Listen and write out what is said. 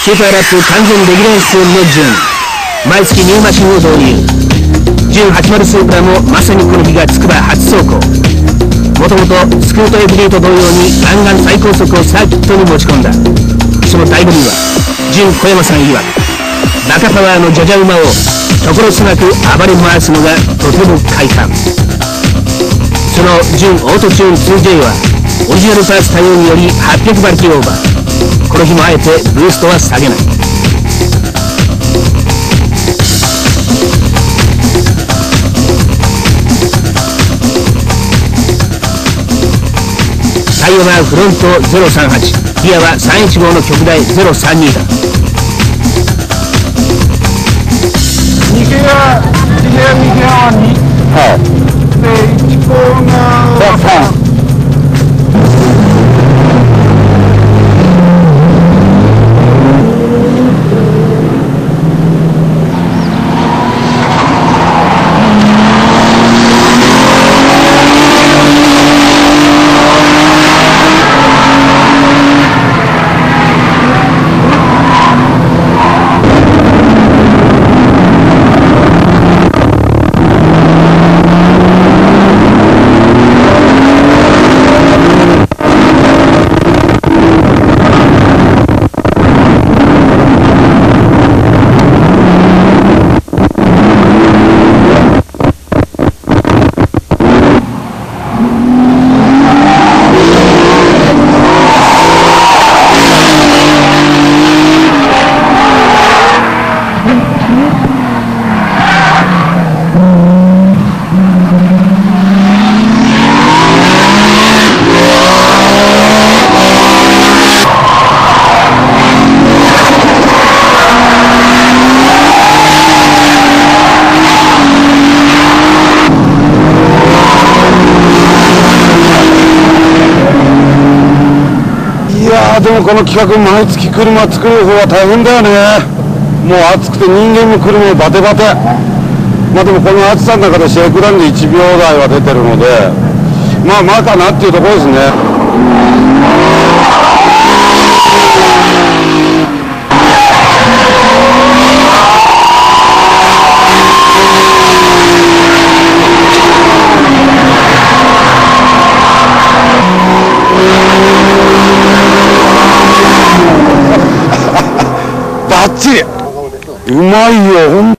スーパーラップ完全レギュラー出演のジュン。毎月ニューマシンを導入。ジュン80スープラもまさにこの日がつくば初走行。もともとスクート FD と同様に弾丸最高速をサーキットに持ち込んだ。その醍醐味はジュン小山さん曰く、バカパワーのジャジャ馬を所狭く暴れ回すのがとても快感。そのジュンオートチューン 2J はオリジナルパーツ対応により800馬力オーバー。この日もあえてブーストは下げない。タイヤはフロント038、ギアは315の極大032だ。 2ギアは2、はい、で1個が3。でもこの企画毎月車作る方は大変だよね。もう暑くて人間も車もバテバテ。まあでもこの暑さの中でシェイクダウンで1秒台は出てるので、まあまあかなっていうところですね。バッチリうまいよ。